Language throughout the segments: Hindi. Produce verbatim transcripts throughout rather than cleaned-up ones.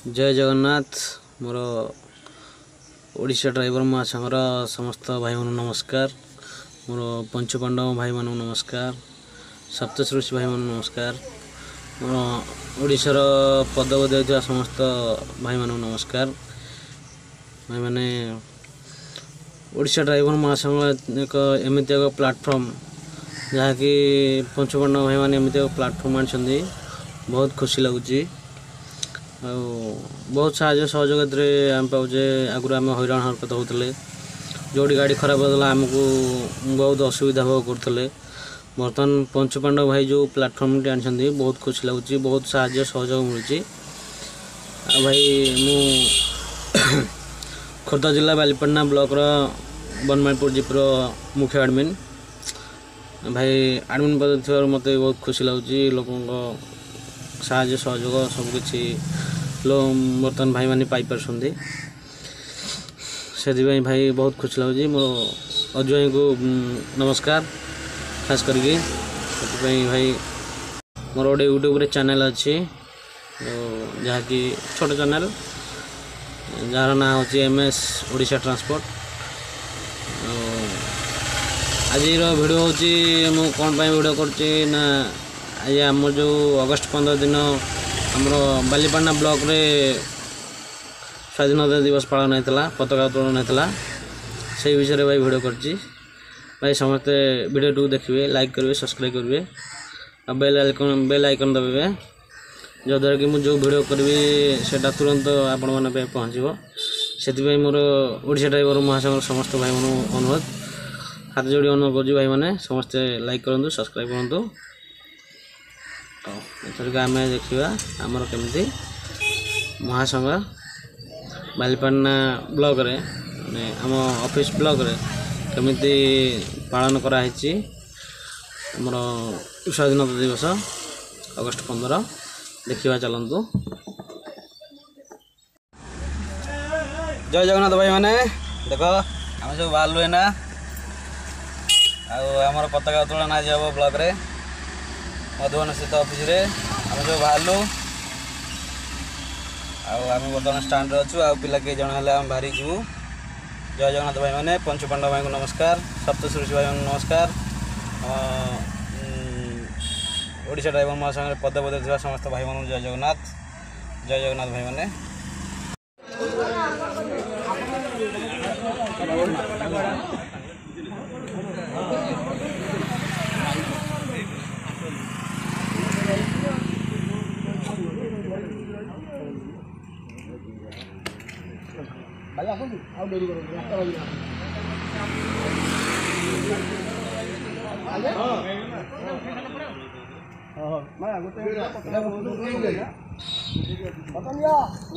जय जगन्नाथ मोर ओडिशा ड्राइवर महासंघर समस्त भाई मान नमस्कार। मोर पंचपांडव भाई मान नमस्कार। सप्तऋषि भाई मान नमस्कार। मोर ओडिशार पदक देउथिबा समस्त भाई मान नमस्कार। भाई माने ओडिशा ड्राइवर महासंघ एक एमती एक प्लाटफर्म जहाँकि पंचपांडव भाई मैंने एमती एक प्लाटफर्म आनी बहुत खुशी लगुच। बहुत साहय सहयोग आम पाचे। आगुरी आम हईराण हरकत होते जोड़ी गाड़ी खराब होता आमको बहुत असुविधा भोग करते। बर्तमान पंचपांडव भाई जो प्लाटफर्म टी आनी बहुत खुशी लगुच। बहुत साहय सहयोग मिलूँ। भाई मु खोर्धा जिला बालीपाटना ब्लॉक बनमालपुर जीपर मुख्य एडमिन भाई एडमिन पद थी मत बहुत खुशी लगुच। लोक साहय सहयोग सबकि बर्तमान भाई मैंने पाई पार्टी से भाई बहुत खुशी लगुच। मोर अजय को नमस्कार खास करके भाई मोर गोटे यूट्यूब चैनल अच्छी जहाँकि छोट चैनल जार ना हूँ एम एस ओडिशा ट्रांसपोर्ट। आज वीडियो हूँ मु कौन वीडियो करना आज आम जो अगस्ट पंद्रह दिन आमर बालीपाटना ब्लॉक रे स्वाधीनता दिवस पालन होता पताका उत्तोलन होता से विषय में भाई वीडियो करची। भाई समस्ते वीडियो टू देखिए लाइक करेंगे सब्सक्राइब करेंगे और बेल आइकन बेल आइकन दबाइए जद्वारा कि मुझे जो वीडियो करी से तुरंत आपण मैंने पहुँचो। से मोर ओडिशा ड्राइवर महासंघ समस्त भाई मान अनुरोध हाथ जोड़ी अनुरोध कर भाई मैंने समस्ते लाइक करूँ सब्सक्राइब करूँ। एथरिक आम देखा आमर केमती महासंघ बालीपाटना ब्लॉक रे माने आम ऑफिस ब्लॉक रे केमती पालन कराई आमर स्वाधीनता दिवस अगस्ट पंद्रह देखा चलतु। जय जगन्नाथ भाई मैंने देख आम सब बाहर है ना आमर पताका उत्तोलन आज हम ब्लॉक रे मधुबन स्थित ऑफिस रे आम जो बाहर आम बर्तमान स्टाण्ड अच्छु आ पिला कई जन है आम बाहरी जीवु। जय जगन्नाथ भाई मैंने पंचपांडव भाई को नमस्कार। सप्तऋषि भाई को नमस्कार। ओडिशा ड्राइवर महासंघ पद पद समस्त भाई मान जय जगन्नाथ। जय जगन्नाथ भाई मैंने भाई आसो आउ डेरी करो रास्ता लगी हां हां मैं गोटे पता लिया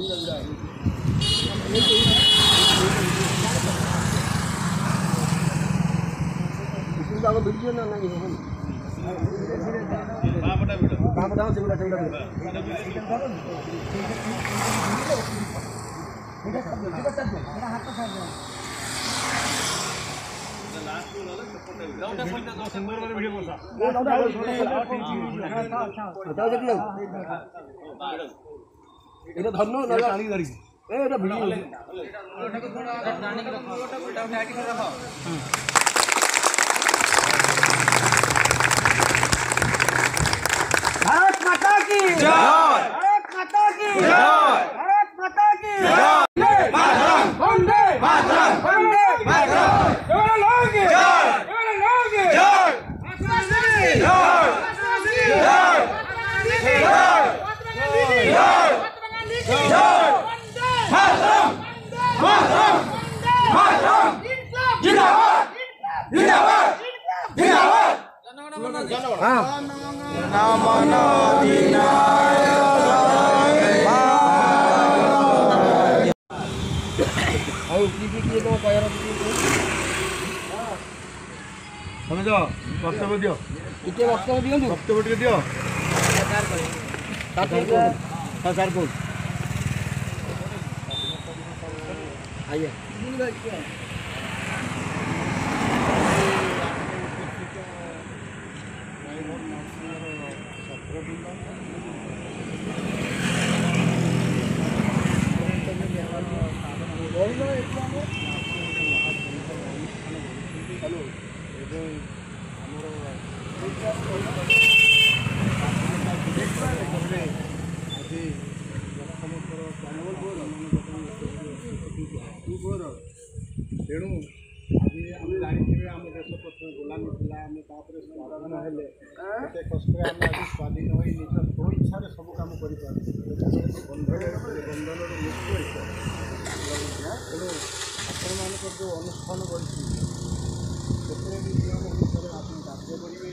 इसको आगे वीडियो ना नहीं हो बापटा वीडियो बापटा सेगुडा सेगुडा ठीक है सब ठीक है सब मेरा हाथ तो साइड में लास्ट में वाला सपोर्ट है डाउटा पॉइंट तो सिंबल वाला वीडियो बोला बताओ जल्दी जाओ এটা ধরনো না টানি ধরি এ এটা ভিডিও এটাকে थोड़ा টানি के रखो ওটা ফ্যাটি করে রাখো। भारत माता की जय। भारत माता की जय। भारत माता की जय। मातरम वंदे मातरम वंदे मातरम जय लोग जय जय लोग जय मातरम जय जय मातरम मातरम मातरम जिंदाबाद जिंदाबाद जिंदाबाद जनगण हां नमन अधिनायक और की की की को कहर समझ वक्तव्य दियो इके वक्तव्य दियो वक्तव्य टिके दियो सरकार करे सर सर को आइए बंधन मुक्त तेणु आपण मान जो अनुष्ठान कर नियम अनुसार आप कार्य करेंगे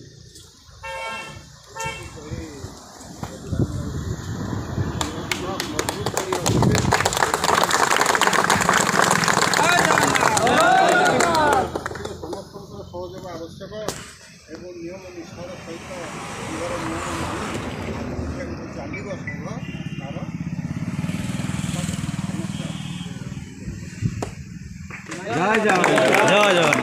सहयोग आवश्यक एवं नियम निष्ठार सहित नियम चलो संघ तार जय जय जय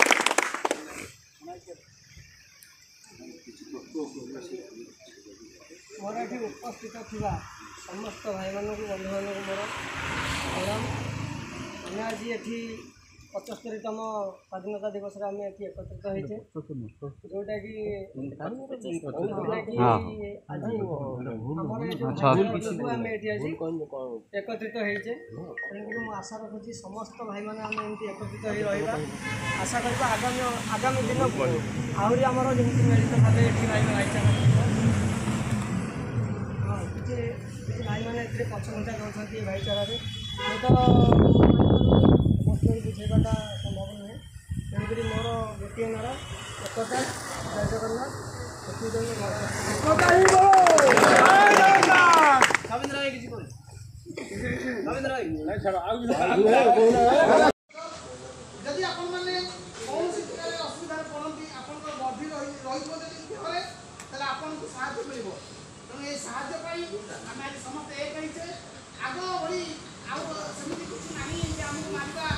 मोर ये उपस्थित था समस्त भाई मान बंधु मान मोर प्रणाम आम आज ये पचस्तरीतम स्वाधीनता दिवस आम ये एकत्रित होते जोटा कि आज आम एकत्रित होते तेणुक आशा रखुच्छी समस्त भाई मैंने आम एमती एकत्रित हो रहा आशा कर आगामी आगामी दिन को आहरी आमर जमी मिलित भाव ये भाई भाईचारा हाँ किसी किसी भाई मैंने पछघुंचा दौरान भाईचारा तो बुझेबाटा संभव नुहे तेणुक मोर गोटे नारा एकता जय जगन्नाथ जदि आपण माने कौन प्रकार असुविधा पड़ती आपण गभीर रही आपन को साहाय्य मिल तेणु ये साहाय्य आम आज समस्त एक होइछे आग भली आमती कुछ ना आमको मारवा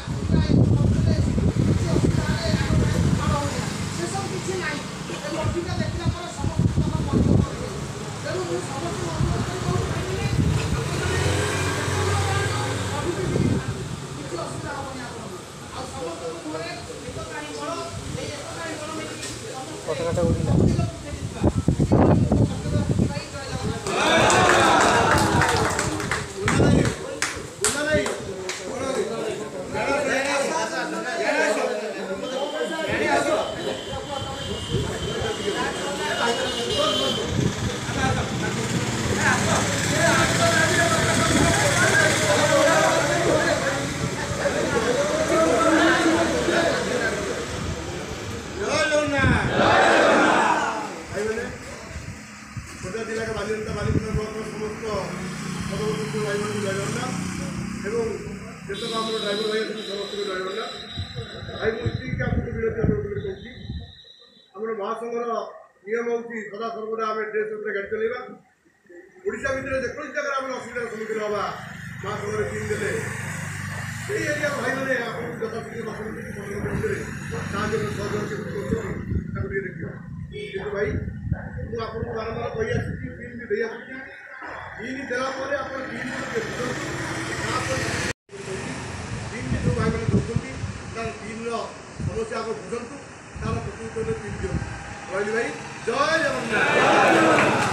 से सब किसी ना गठिका देखला पर समस्त तेणु मुझे समस्त किसी असुविधा हेनी आप समस्त मुहर एकता ही बड़ ये एकता ही बड़ में जतक आम ड्राइवर भाई समस्त ड्राइवर भाई मुझे आपको विरोधी कहूँ आम महासंघर नियम हूँ सदा सर्वदा आम ड्रेस गाड़ी चलवा ओडिशा भितर जेको जगह आम असुविधार सम्मुखीन हवा महासंघर टीम देते से एरिया भाई मैंने आपको यथाशीघ्र साहय सहयोग देखिए कि भाई मुझे आपको बारंबार कही आसी बिल भी दे आसुची बिल देलापर आप जो भाई मैंने देखते तार टीम समस्या आप बुझंतु तार प्रकृत टीम दियो कहली भाई जय जगन्नाथ।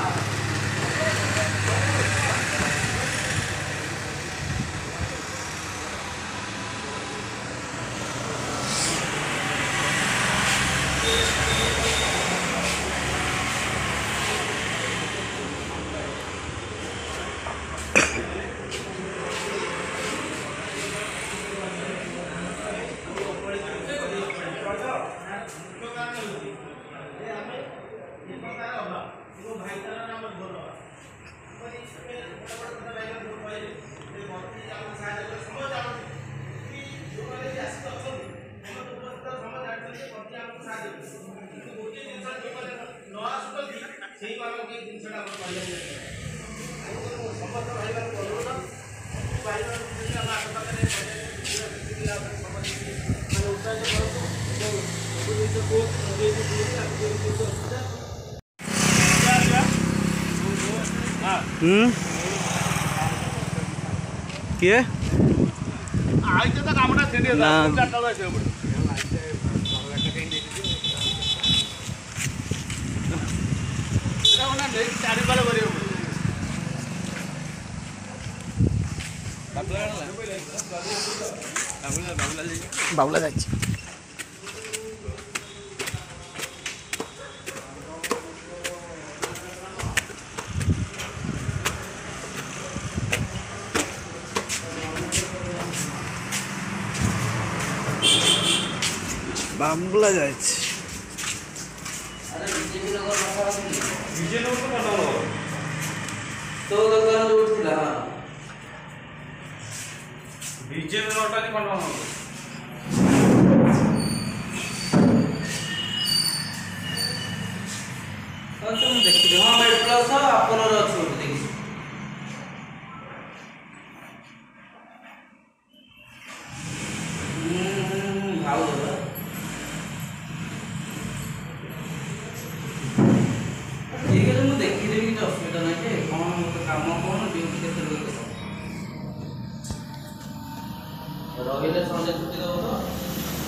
हम्म किए आइते त कामटा छेडी ना चारटा बजे आसे पड़े सेटा कोना ले चारि पाले करियो बाबला बाबला बाबला बाबला जाछि ବାମ୍ବୁଲା ଯାଇଛି। ତୋ ଦୋକାନ ଯୋଉଠି ଥିଲା ବିଜେପି ନଟାନି କଣ ମୁଁ ଦେଖିଲି ହଁ ମେଡ୍ ପ୍ଲସ୍ ଆପୋଲୋର ଅଛି ଗୋଟେ ଦେଖିଛି। ଭାଉ ଦେବା ଠିକ୍ ଅଛି ମୁଁ ଦେଖିଦେବି କିଛି ଅସୁବିଧା ନାହିଁ ଯେ କ'ଣ ମୋତେ କାମ କ'ଣ ଡ୍ୟୁଟି କେତେ ରହିଲେ ସନ୍ଧ୍ୟା ଛୁଟି ଦେବ ତ।